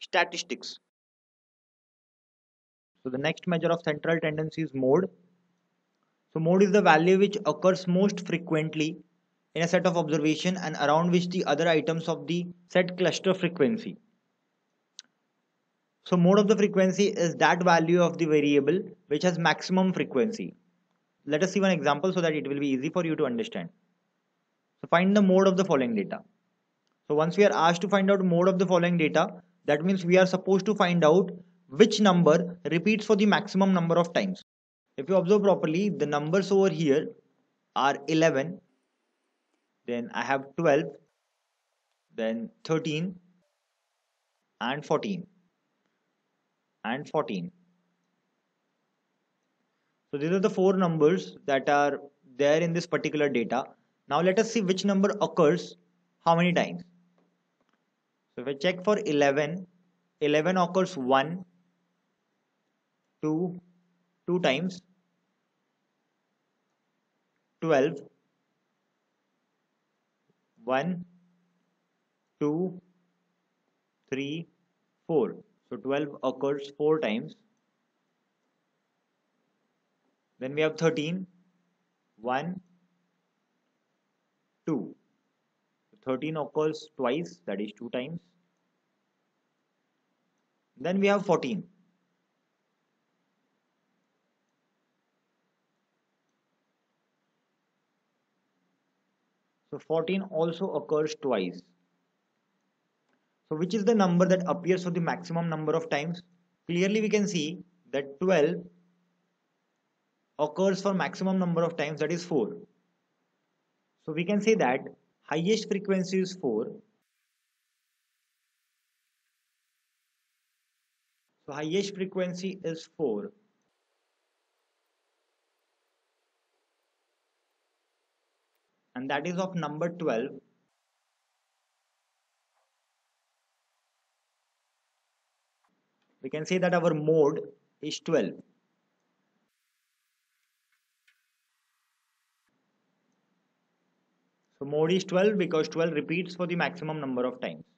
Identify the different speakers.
Speaker 1: statistics. So the next measure of central tendency is mode. So mode is the value which occurs most frequently in a set of observation and around which the other items of the set cluster frequency. So mode of the frequency is that value of the variable which has maximum frequency. Let us see one example so that it will be easy for you to understand. So find the mode of the following data. So once we are asked to find out mode of the following data, that means we are supposed to find out which number repeats for the maximum number of times. If you observe properly, the numbers over here are 11, then I have 12, then 13 and 14 and 14. So these are the four numbers that are there in this particular data. Now let us see which number occurs how many times. So if I check for 11, 11 occurs 1, 2, 2 times, 12, 1, 2, 3, 4. So 12 occurs 4 times. Then we have 13, 1, 2. 13 occurs twice, that is 2 times. Then we have 14. So 14 also occurs twice. So which is the number that appears for the maximum number of times? Clearly we can see that 12 occurs for maximum number of times, that is 4. So we can say that highest frequency is 4. So highest frequency is 4. And that is of number 12. We can say that our mode is 12. So mode is 12 because 12 repeats for the maximum number of times.